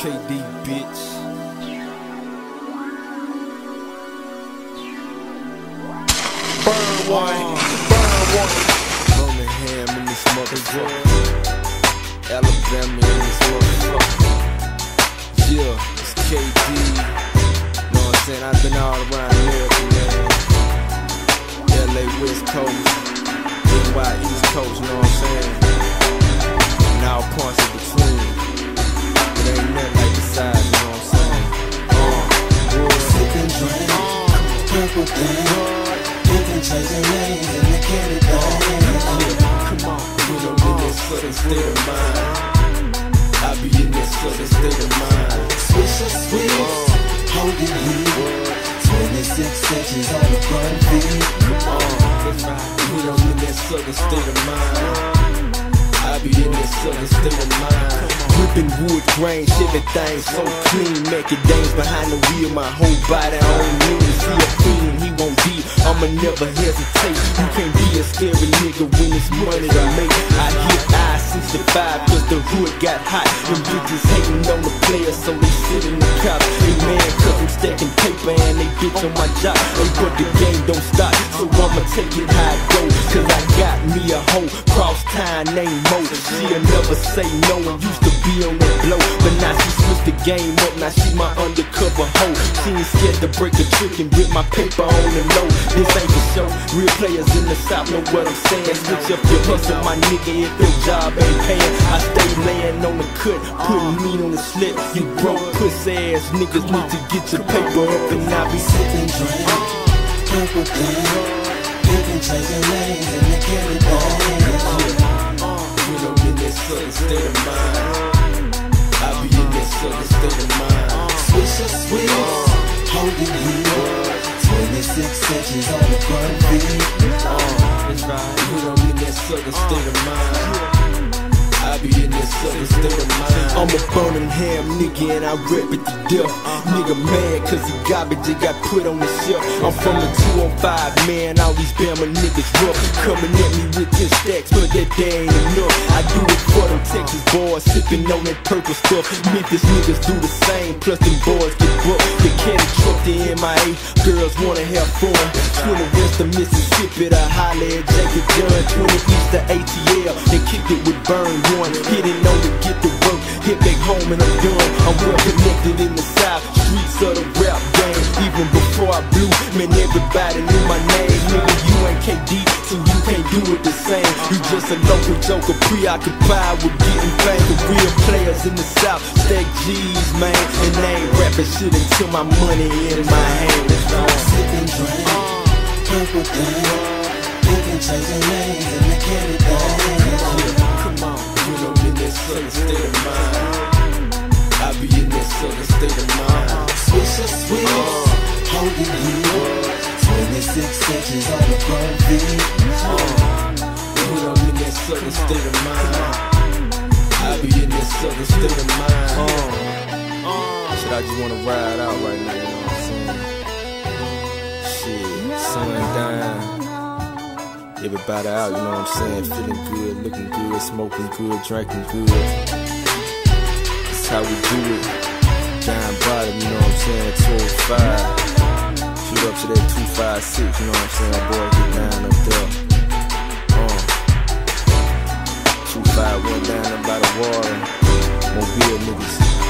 KD, bitch. Burn one. Birmingham in this motherfucker. Alabama in this motherfucker. Yeah, it's KD. Know what I'm saying? I've been all around America, man. LA West Coast, NY East Coast, you know what I'm saying? And all points in between. It ain't nothing like the side, you know what I'm saying? Sip and drink, purple thing. Different chasing lanes in the candy Come on, we don't in that southern state of mind. I be in that southern state of mind. Swisher sweets, holding heat. 26 inches on the front feet. Come on, we don't in that southern state of mind. I be in that southern state of mind. Whipping wood grain, everything so clean. Making dames behind the wheel, my whole body on me. See a fiend, he won't be, I'ma never hesitate. You can't be a scary nigga when it's money to make. I hit I-65 cause the hood got hot. Them bitches hating on the players so they sit in the couch. They mad cause I'm stacking paper and they bitch on my job. Hey, but the game don't stop, so I'ma take it how it go. Cause I got me a hoe, cross time named Mo. She'll never say no and used to be on that blow. But now she switched the game up, now she my undercover hoe. She ain't scared to break a trick and rip my paper on the low. This ain't the show, real players in the South know what I'm saying. Switch up your hustle, my nigga, if your job ain't paying. I stay laying on the cut, putting meat on the slip. You broke pussy ass niggas need to get your paper up and I be sipping drink, purple thing. Different chasing lanes in the candy We don't in that southern state of mind. I be in that southern state of mind. Swisher sweets, holding heat. 26 inches on the front feet. We don't in that southern state of mind. I be in that southern state of mind. I'm a Birmingham nigga and I rep it to death. Nigga mad cause he garbage, it got put on the shelf. I'm from the 205, man, all these Bama niggas rough. Coming at me with 10 stacks, but that day ain't enough. I do it for them Texas boys, sipping on that purple stuff. Memphis niggas do the same, plus them boys get booked. The caddy truck, the MIA, girls wanna have fun. 20 west of Mississippi to holler at Jacob John. 20 east to ATL, they kicked it with Burn One. Hitting on to get the work, hit back home and I'm done. I'm well connected in the South, streets of the rap game. Even before I blew, man, everybody knew my name. Nigga, you ain't KD, so you can't do it the same. You just a local joker, preoccupied with getting fame. The real players in the South stack G's, man, and they ain't rapping shit until my money in my hand. Sipping drink, purple thing. Different chasing lanes in the candy Come on, we don't in that southern state of mind. I be in that southern state of mind. Swisher sweets, holding heat. 26 inches on the front feet. We don't in that southern state of mind. I be in that southern state of mind. Shit, I just wanna ride out right now, you know what I'm saying? Shit, sun down. Everybody out, you know what I'm saying? Feeling good, looking good, smoking good, drinking good. That's how we do it. Down bottom, you know what I'm saying? 205. Shoot up to that 256, you know what I'm saying? Boy, get down up there. 251 down there by the water. Mobile niggas.